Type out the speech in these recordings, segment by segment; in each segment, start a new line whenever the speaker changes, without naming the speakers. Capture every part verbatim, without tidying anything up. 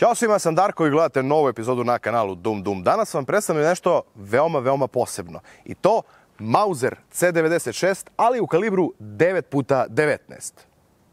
Ćao svima, sam Darko i gledate novu epizodu na kanalu Dum Dum. Danas vam predstavljam nešto veoma, veoma posebno. I to Mauser C devedeset šest, ali u kalibru devet puta devetnaest.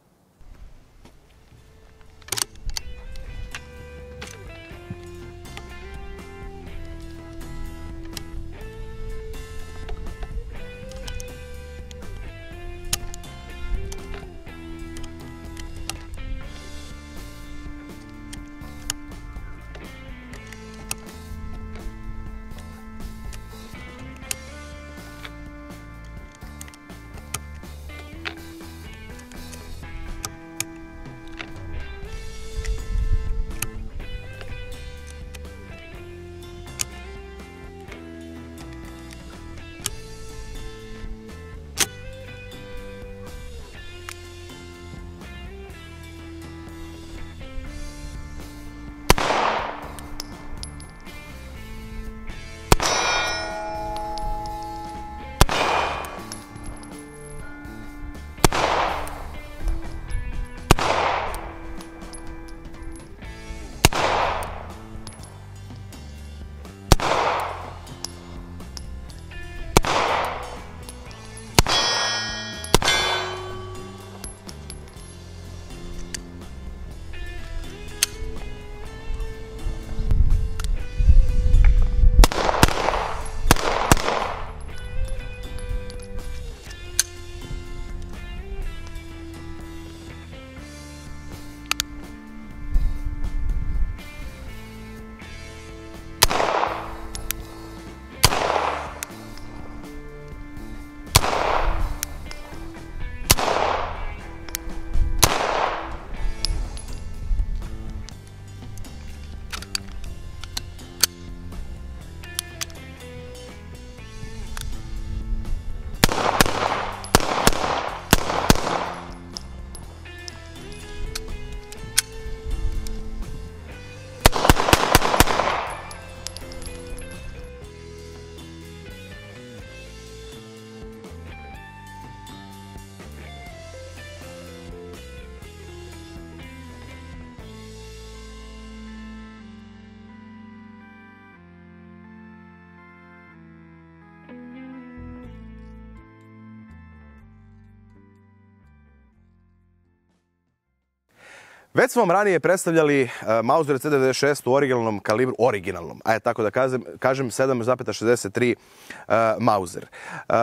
Već smo vam ranije predstavljali uh, Mauser C devedeset šest u originalnom kalibru, originalnom, ajde tako da kažem, kažem sedam zarez šezdeset tri uh, Mauser. Uh,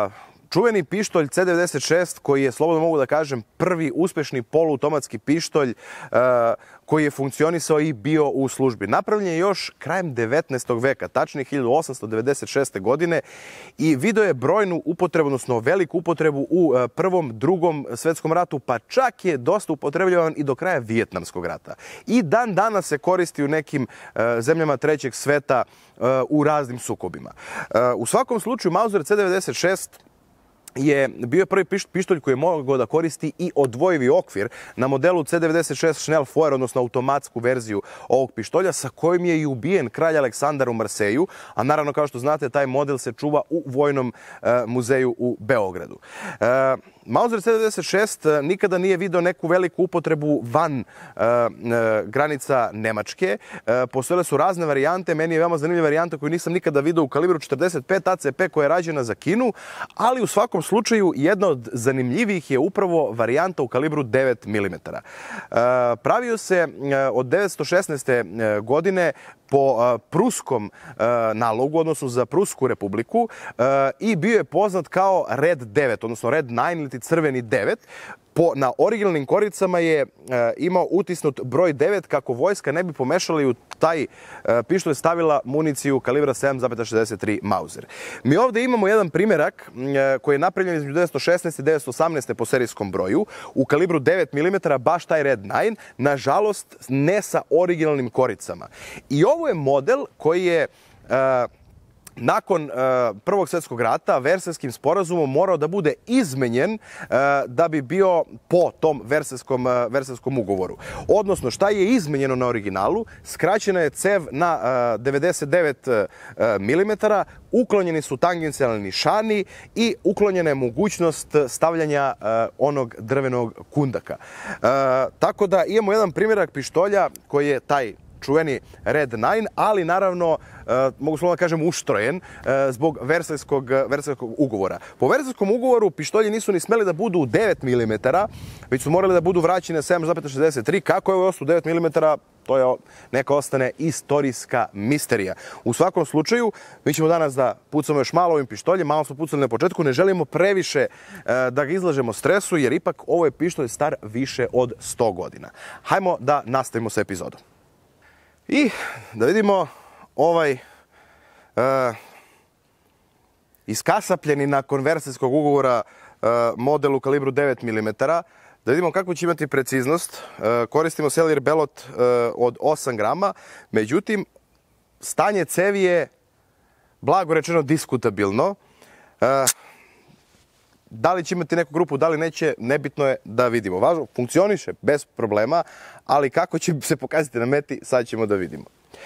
Čuveni pištolj C devedeset šest koji je, slobodno mogu da kažem, prvi uspešni poluautomatski pištolj uh, koji je funkcionisao i bio u službi. Napravljen je još krajem devetnaestog veka, tačnije hiljadu osamsto devedeset šeste. godine i video je brojnu upotrebu, odnosno veliku upotrebu u uh, Prvom, Drugom svetskom ratu, pa čak je dosta upotrebljavan i do kraja Vijetnamskog rata. I dan danas se koristi u nekim uh, zemljama trećeg sveta uh, u raznim sukobima. Uh, u svakom slučaju, Mauser C devedeset šest je bio prvi pištolj koji je mogao da koristi i odvojivi okvir na modelu C devedeset šest Schnellfeuer, odnosno automatsku verziju ovog pištolja, sa kojim je i ubijen kralj Aleksandar u Marseju, a naravno, kao što znate, taj model se čuva u Vojnom e, muzeju u Beogradu. E, Mauser C devedeset šest nikada nije video neku veliku upotrebu van e, e, granica Nemačke. E, postojale su razne varijante, meni je veoma zanimljiva varijanta koju nisam nikada video u kalibru četrdeset pet A C P koja je rađena za Kinu, ali u svakom slučaju jedna od zanimljivih je upravo varijanta u kalibru devet milimetara. Pravio se od devetsto šesnaeste. godine po pruskom nalogu, odnosno za Prusku republiku, i bio je poznat kao Red devet, odnosno Red devet ili crveni devet. Po, na originalnim koricama je e, imao utisnut broj devet kako vojska ne bi pomešala i u taj e, pištolj stavila municiju kalibra sedam zarez šezdeset tri Mauser. Mi ovdje imamo jedan primjerak e, koji je napravljen između devetsto šesnaeste. i devetsto osamnaeste. po serijskom broju u kalibru devet milimetara, baš taj Red devet, nažalost ne sa originalnim koricama. I ovo je model koji je e, nakon uh, Prvog svjetskog rata Versajskim sporazumom morao da bude izmenjen uh, da bi bio po tom Versajskom, uh, Versajskom ugovoru. Odnosno, šta je izmenjeno na originalu? Skraćena je cev na uh, devedeset devet milimetara, uklonjeni su tangencijalni nišani i uklonjena je mogućnost stavljanja uh, onog drvenog kundaka. Uh, tako da imamo jedan primjerak pištolja koji je taj čuveni Red devet, ali naravno, e, mogu slovno da kažem, uštrojen e, zbog Versajskog, Versajskog ugovora. Po Versajskom ugovoru pištolji nisu ni smeli da budu u devet milimetara, već su morali da budu vraćeni na sedam zarez šezdeset tri. Kako je ovo u devet milimetara, to je neka ostane istorijska misterija. U svakom slučaju, mi ćemo danas da pucamo još malo ovim pištoljem, malo smo pucali na početku, ne želimo previše e, da ga izlažemo stresu, jer ipak ovo je pištolj star više od sto godina. Hajmo da nastavimo sa epizodom. I da vidimo ovaj uh, iskasapljeni nakon Versajskog ugovora uh, model u kalibru devet milimetara. Da vidimo kako će imati preciznost. Uh, koristimo Sellier Belot uh, od osam grama. Međutim, stanje cevi je, blago rečeno, diskutabilno. Uh, Da li će imati neku grupu, da li neće, nebitno je da vidimo. Važno, funkcioniše bez problema, ali kako će se pokazati na meti, sad ćemo da vidimo.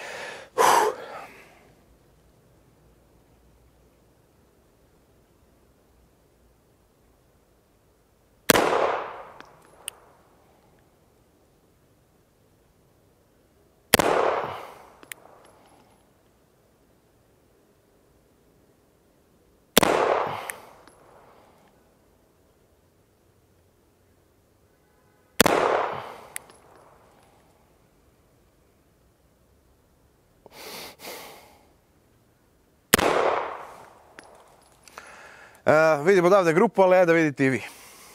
Uh, vidimo odavde grupu, ali ja da vidite i vi.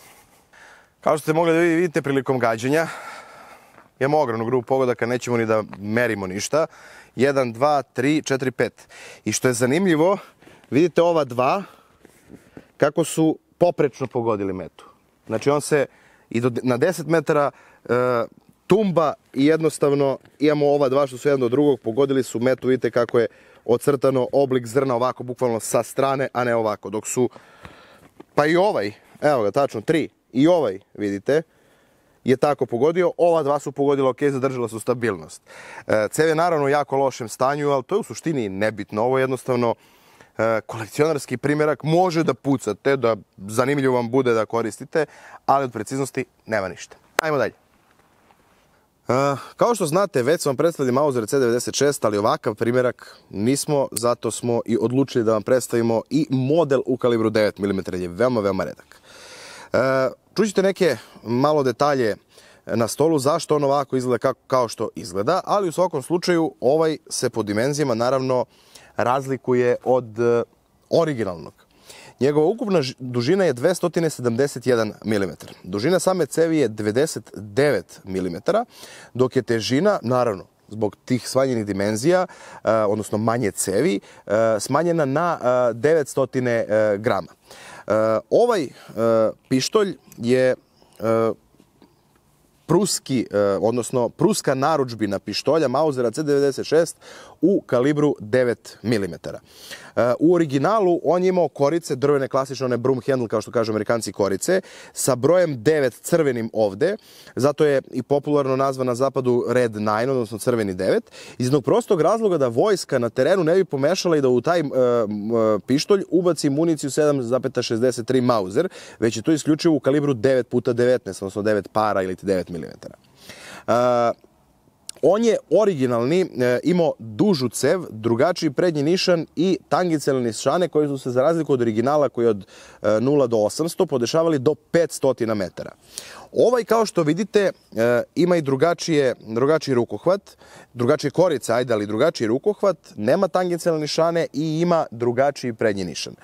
Kao što ste mogli da vidite prilikom gađanja, imamo ogromnu grupu pogodaka, nećemo ni da merimo ništa. jedan, dva, tri, četiri, pet. I što je zanimljivo, vidite ova dva, kako su poprečno pogodili metu. Znači on se i do, na deset metara uh, tumba i jednostavno imamo ova dva što su jedan do drugog, pogodili su metu, vidite kako je ocrtano oblik zrna ovako, bukvalno sa strane, a ne ovako. Dok su, pa i ovaj, evo ga, tačno, tri, i ovaj, vidite, je tako pogodio. Ova dva su pogodila, ok, zadržala su stabilnost. E, cev je naravno u jako lošem stanju, ali to je u suštini nebitno. Ovo je jednostavno e, kolekcionarski primjerak. Može da pucate, da zanimljivo vam bude da koristite, ali od preciznosti nema ništa. Ajmo dalje. Uh, kao što znate, već sam vam predstavili Mauser C devedeset šest, ali ovakav primjerak nismo, zato smo i odlučili da vam predstavimo i model u kalibru devet milimetara, je veoma, veoma redak. Uh, čućete neke malo detalje na stolu, zašto on ovako izgleda kako, kao što izgleda, ali u svakom slučaju ovaj se po dimenzijama naravno razlikuje od uh, originalnog. Njegova ukupna dužina je dvesta sedamdeset jedan milimetar. Dužina same cevi je devedeset devet milimetara, dok je težina, naravno, zbog tih smanjenih dimenzija, odnosno manje cevi, smanjena na devetsto grama. Ovaj pištolj je pruski, odnosno pruska narudžbina pištolja Mausera C devedeset šest u kalibru devet milimetara. U originalu on je imao korice, drvene, klasične, one broom handle, kao što kažu Amerikanci, korice, sa brojem devet crvenim ovde, zato je i popularno nazvan na zapadu Red devet, odnosno crveni devet, iz jednog prostog razloga da vojska na terenu ne bi pomešala i da u taj uh, pištolj ubaci municiju sedam zarez šezdeset tri Mauser, već je to isključivo u kalibru devet puta devetnaest, odnosno devet para ili devet milimetara. Uh, On je originalni, e, imao dužu cev, drugačiji prednji nišan i tangencijalne nišane koji su se, za razliku od originala koji je od e, nula do osamsto, podešavali do petsto metara. Ovaj, kao što vidite, e, ima i drugačije, drugačiji rukohvat, drugačije korice, ajde, ali drugačiji rukohvat, nema tangencijalne nišane i ima drugačiji prednji nišan.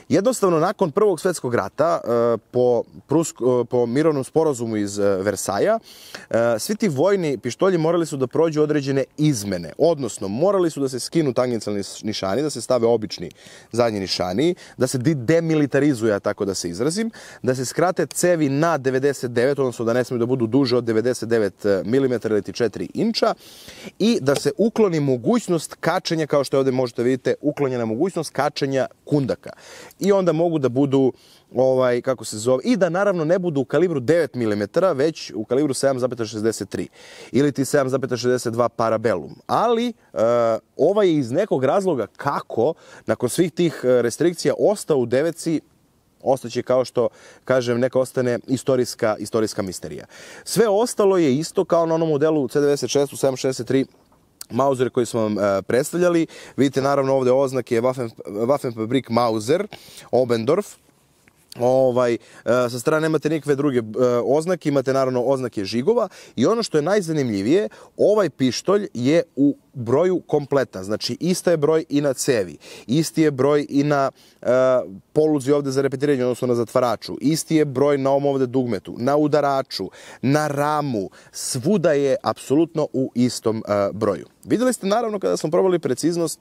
Jednostavno, nakon Prvog svjetskog rata, po, Prusko, po mirovnom sporazumu iz Versaja, svi ti vojni pištolji morali su da prođu određene izmene. Odnosno, morali su da se skinu tangencijalni nišani, da se stave obični zadnji nišani, da se demilitarizuje, tako da se izrazim, da se skrate cevi na devedeset devet, odnosno da ne smiju da budu duže od devedeset devet milimetara ili četiri inča i da se ukloni mogućnost kačenja, kao što ovdje možete vidite, uklonjena mogućnost kačenja kundaka. I onda mogu da budu, ovaj, kako se zove, i da naravno ne budu u kalibru devet milimetara, već u kalibru sedam zarez šezdeset tri ili ti sedam zarez šezdeset dva Parabellum. Ali uh, ovaj je iz nekog razloga kako, nakon svih tih restrikcija, ostao u deveci, ostaće, kao što kažem, neka ostane istorijska, istorijska misterija. Sve ostalo je isto kao na onom modelu C devedeset šest u sedam šezdeset tri Mauser koji smo vam e, predstavljali. Vidite naravno ovdje oznake Waffen, Waffenfabrik Mauser, Obendorf. Ovaj, e, sa strane nemate nikakve druge e, oznake, imate naravno oznake žigova i ono što je najzanimljivije, ovaj pištolj je u broju kompleta, znači ista je broj i na cevi, isti je broj i na e, poluzi ovdje za repetiranje, odnosno na zatvaraču, isti je broj na ovom ovdje dugmetu, na udaraču, na ramu, svuda je apsolutno u istom e, broju. Vidjeli ste naravno kada smo probali preciznost,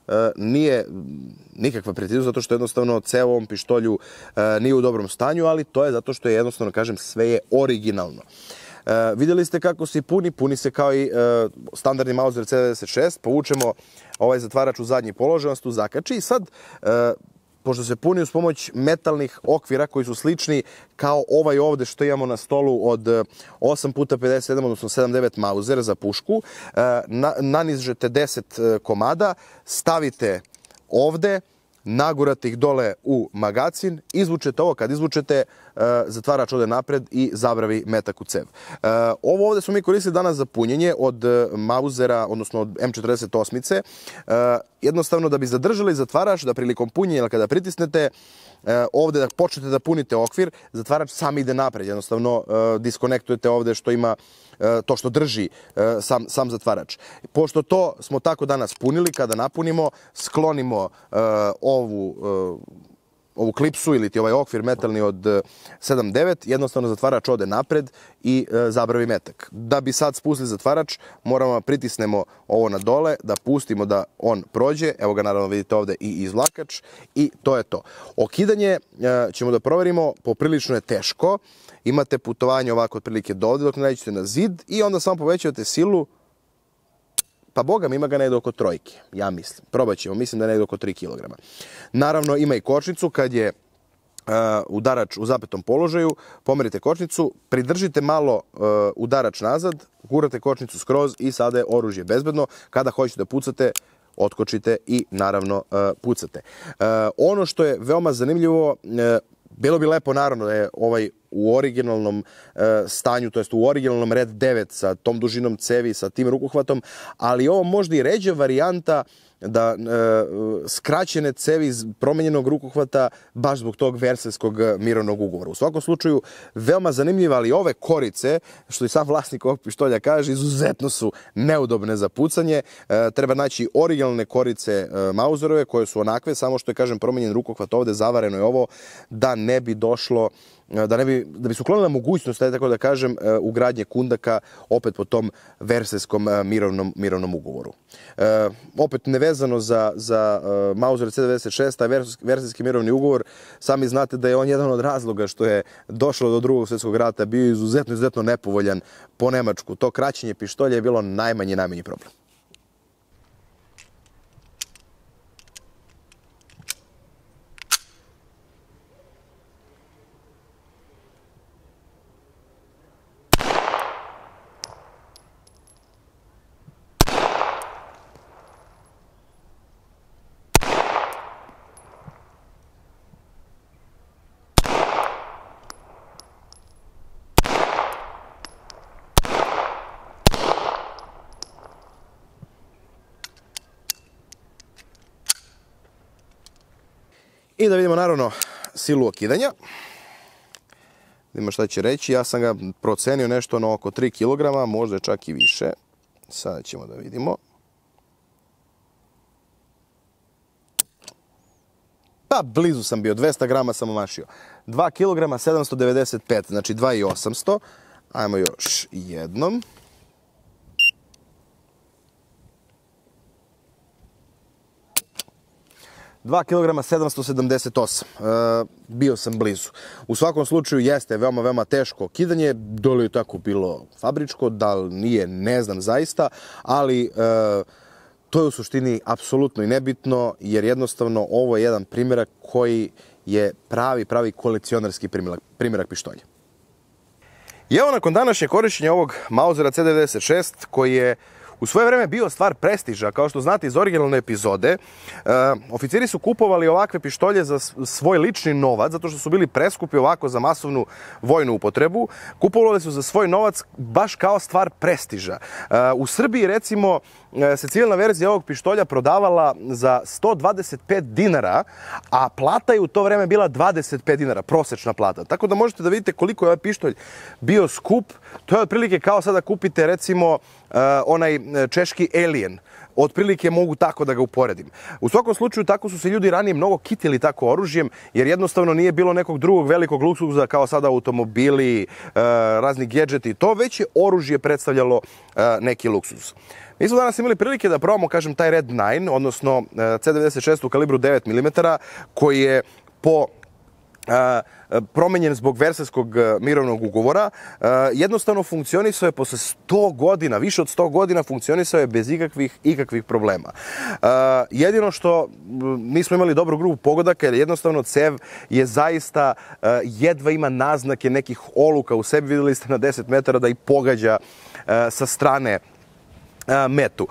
nije nikakva preciznost, zato što jednostavno ceo ovom pištolju nije u dobrom stanju, ali to je zato što je jednostavno, kažem, sve je originalno. Vidjeli ste kako se puni, puni se kao i standardni Mauser C devedeset šest, povučemo ovaj zatvarač u zadnji položaj, on se tu zakači i sad, pošto se puni uz pomoć metalnih okvira koji su slični kao ovaj ovdje što imamo na stolu od osam puta pedeset sedam, odnosno sedam devet Mauser za pušku, nanižete deset komada, stavite ovdje, nagurate ih dole u magacin, izvučete ovo, kad izvučete, zatvarač ode napred i zabravi metak u cev. Ovo ovdje smo mi koristili danas za punjenje od Mausera, odnosno od M četrdeset osam. Jednostavno da bi zadržali zatvarač, da prilikom punjenja, kada pritisnete ovdje da počnete da punite okvir, zatvarač sam ide napred. Jednostavno diskonektujete ovdje što ima to što drži sam, sam zatvarač. Pošto to smo tako danas punili, kada napunimo, sklonimo ovu ovu klipsu ili ti ovaj okvir metalni od sedam devet, jednostavno zatvarač ode napred i e, zabravi metak. Da bi sad spustili zatvarač, moramo da pritisnemo ovo na dole, da pustimo da on prođe, evo ga naravno vidite ovdje i izvlakač i to je to. Okidanje e, ćemo da proverimo, poprilično je teško, imate putovanje ovako otprilike do ovdje dok ne nađete na zid i onda samo povećavate silu. Pa boga mi ima ga negdje oko trojke, ja mislim. Probat ćemo, mislim da je negdje oko tri kilograma. Naravno ima i kočnicu, kad je uh, udarač u zapetom položaju, pomerite kočnicu, pridržite malo uh, udarač nazad, gurate kočnicu skroz i sada je oružje bezbedno. Kada hoćete da pucate, otkočite i naravno uh, pucate. Uh, ono što je veoma zanimljivo, uh, bilo bi lepo naravno da je ovaj u originalnom e, stanju, to jest u originalnom red devet sa tom dužinom cevi, sa tim rukohvatom, ali ovo možda i ređa varijanta da e, skraćene cevi iz promenjenog rukohvata baš zbog tog versajskog mirovnog ugovora. U svakom slučaju, veoma zanimljiva, ali ove korice, što i sam vlasnik ovog pištolja kaže, izuzetno su neudobne za pucanje. E, treba naći originalne korice e, Mauserove, koje su onakve, samo što je, kažem, promenjen rukohvat ovdje, zavareno je ovo, da ne bi došlo Da, ne bi, da bi se uklonila mogućnost, tako da kažem, ugradnje kundaka opet po tom versajskom mirovnom, mirovnom ugovoru. E, opet nevezano za, za Mauser C devedeset šest, taj versajski mirovni ugovor, sami znate da je on jedan od razloga što je došlo do Drugog svjetskog rata, bio izuzetno, izuzetno nepovoljan po Nemačku. To kraćenje pištolja je bilo najmanji, najmanji problem. I da vidimo naravno silu okidanja. Vidimo šta će reći. Ja sam ga procenio nešto na oko tri kilograma, možda čak i više. Sada ćemo da vidimo. pa blizu sam bio, dvesta grama sam omašio. dva kilograma sedamsto devedeset pet, znači dva i osamsto. Ajmo još jednom. dva kilograma sedamsto sedamdeset osam. E, bio sam blizu. U svakom slučaju jeste veoma, veoma teško kidanje. Da li je tako bilo fabričko, da li nije, ne znam zaista, ali e, to je u suštini apsolutno i nebitno, jer jednostavno ovo je jedan primjerak koji je pravi, pravi kolekcionarski primjerak, primjerak pištolja. I evo nakon današnjeg korišćenja ovog Mausera C devedeset šest, koji je u svoje vreme bio stvar prestiža, kao što znate iz originalne epizode, uh, oficiri su kupovali ovakve pištolje za svoj lični novac, zato što su bili preskupi ovako za masovnu vojnu upotrebu. Kupovali su za svoj novac baš kao stvar prestiža. Uh, u Srbiji, recimo, se civilna verzija ovog pištolja prodavala za sto dvadeset pet dinara, a plata je u to vreme bila dvadeset pet dinara, prosečna plata. Tako da možete da vidite koliko je ovaj pištolj bio skup. To je otprilike kao sada kupite, recimo, uh, onaj češki Alien. Otprilike mogu tako da ga uporedim. U svakom slučaju, tako su se ljudi ranije mnogo kitili tako oružjem, jer jednostavno nije bilo nekog drugog velikog luksuza kao sada automobili, uh, razni gedžeti. To već je oružje predstavljalo uh, neki luksuz. Mi smo danas imali prilike da probamo, kažem, taj Red devet, odnosno C devedeset šest u kalibru devet milimetara, koji je po promenjen zbog Versajskog mirovnog ugovora. Jednostavno funkcionisao je posle sto godina, više od sto godina funkcionisao je bez ikakvih, ikakvih problema. Jedino što nismo imali dobru grupu pogodaka, jer jednostavno cev je zaista jedva ima naznake nekih oluka u sebi. Vidjeli ste na deset metara da i pogađa sa strane metu.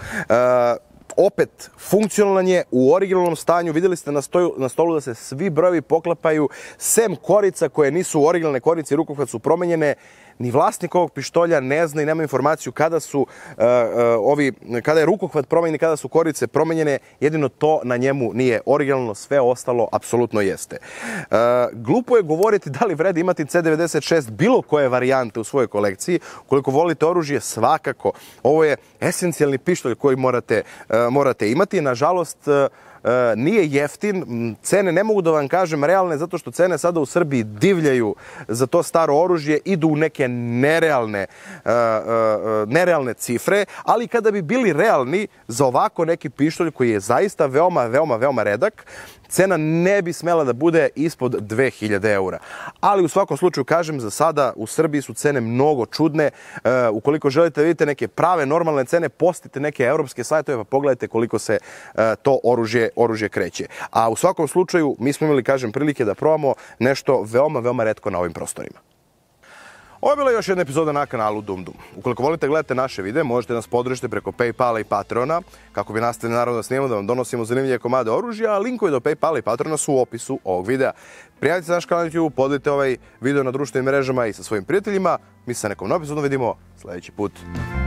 Opet, funkcionalan je u originalnom stanju. Vidjeli ste na, stoju, na stolu da se svi brojevi poklapaju, sem korica koje nisu originalne korice i rukohvat su promenjene. Ni vlasnik ovog pištolja ne zna i nema informaciju kada su uh, uh, ovi, kada je rukohvat promenjen, kada su korice promenjene. Jedino to na njemu nije originalno, sve ostalo apsolutno jeste. Uh, glupo je govoriti da li vredi imati C devedeset šest bilo koje varijante u svojoj kolekciji. Ukoliko volite oružje, svakako. Ovo je esencijalni pištolj koji morate, uh, morate imati. Nažalost, uh, E, nije jeftin, cene ne mogu da vam kažem realne, zato što cene sada u Srbiji divljaju za to staro oružje, idu u neke nerealne, e, e, nerealne cifre, ali kada bi bili realni za ovako neki pištolj koji je zaista veoma, veoma, veoma redak, cena ne bi smela da bude ispod dve hiljade eura. Ali u svakom slučaju, kažem, za sada u Srbiji su cene mnogo čudne. E, ukoliko želite da vidite neke prave, normalne cene, postite neke evropske sajtove pa pogledajte koliko se e, to oružje, oružje kreće. A u svakom slučaju, mi smo imali, kažem, prilike da probamo nešto veoma, veoma retko na ovim prostorima. Ovo je bila još jedna epizoda na kanalu Dum Dum. Ukoliko volite gledate naše videe, možete nas podržiti preko PayPala i Patreona, kako bi nastavili naravno da snimamo, da vam donosimo zanimljive komade oružja, a linkovi do PayPala i Patreona su u opisu ovog videa. Prijavite se na naš kanal na YouTube, podelite ovaj video na društvenim mrežama i sa svojim prijateljima. Mi se sa nekom novom epizodom vidimo sljedeći put.